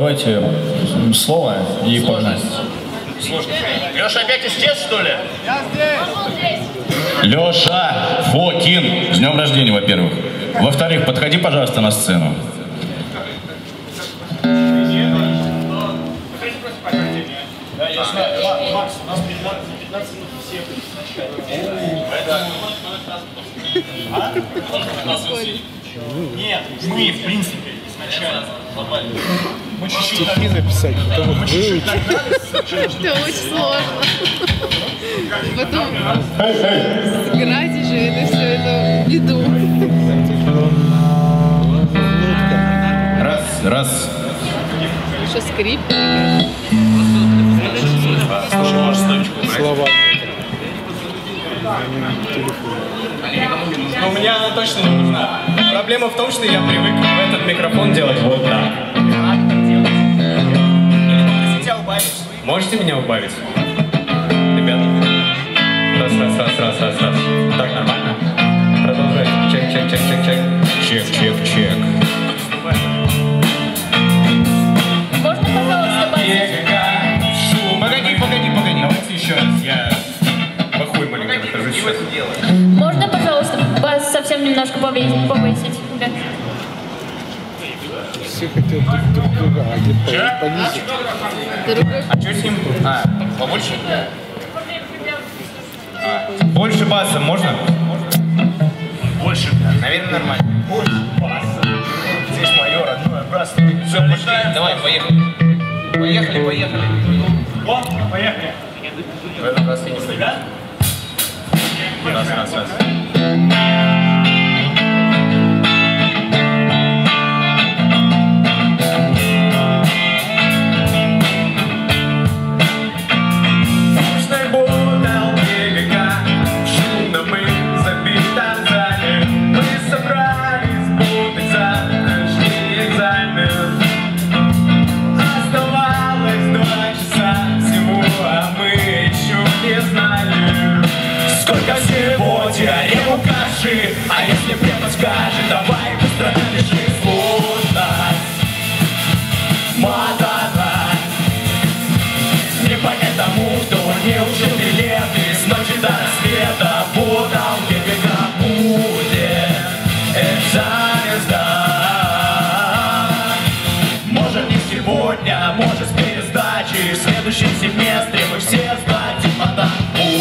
давайте слово и погнали. Леша опять исчез, что ли? Я здесь! Леша Фокин, с днем рождения, во-первых. Во-вторых, подходи, пожалуйста, на сцену. Макс, у нас 15 минут все Нет, мы, в принципе, изначально глобально. Мы чуть-чуть написать, потом Это очень сложно. Потом сыграть уже это все, это еду. Раз. Что, скрип? слова. Но у меня она точно не нужна. Проблема в том, что я привык в этот микрофон делать вот так. Можете меня убавить? Ребята. Раз. Так, нормально? Продолжай. Чек. Можно, пожалуйста, Погоди. Давайте еще раз. Я плохой маленький нахожусь сейчас. Можно, пожалуйста, вас совсем немножко повысить? Все хотят друг друга, а где-то понизить. А что с ним? Побольше? Больше баса можно? Больше, наверное, нормально. Больше баса. Здесь мое родное братство. Все, пошли. Давай, поехали. Поехали. О, поехали. В этот раз я не слышу. Раз. А если препод скажет, давай быстро напиши сложность. Мотана. Не понять тому, кто не учил билеты с ночи до рассвета. Буталки века будет экзамен сдать. Может не сегодня, может с пересдачи. В следующем семестре мы все сдадим мотан.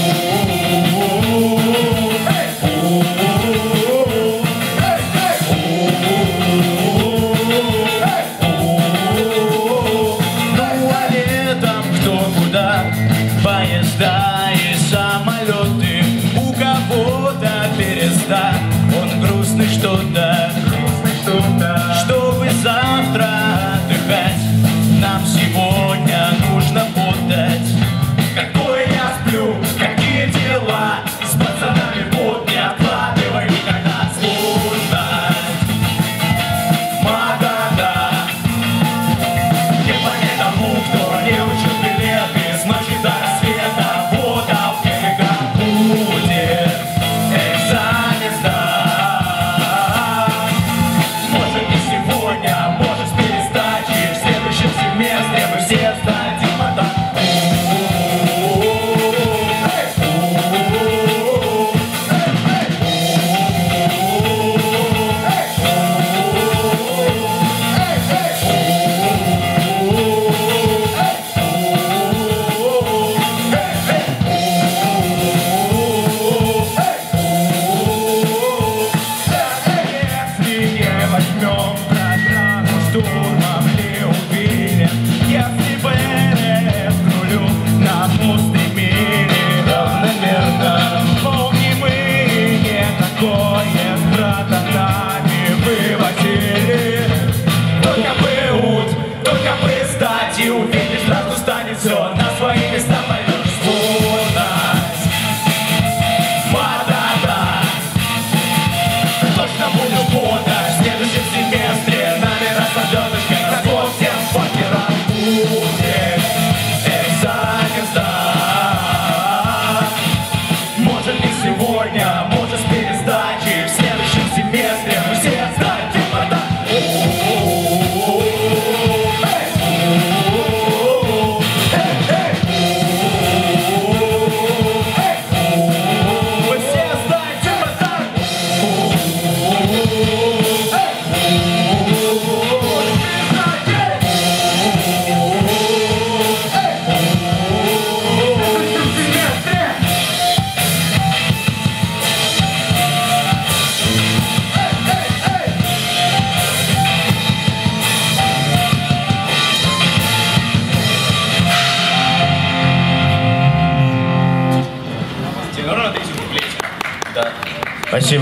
Поезда и самолеты, у кого-то переста, он грустный что-то, чтобы завтра отдыхать, нам сегодня нужно подать. Какое я сплю, какие Спасибо.